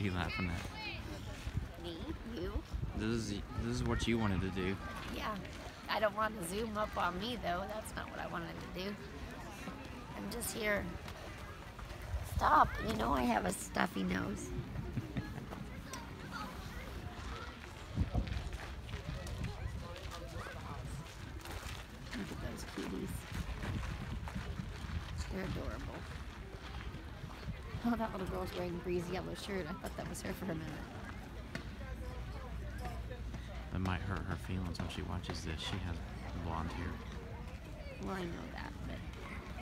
are you laughing at? Me? You? This is what you wanted to do. Yeah. I don't want to zoom up on me, though. That's not what I wanted to do. I'm just here. Stop. You know I have a stuffy nose. Look at those cuties. They're adorable. Oh, that little girl's wearing Bree's yellow shirt. I thought that was her for a minute. That might hurt her feelings when she watches this. She has blonde hair. Well, I know that, but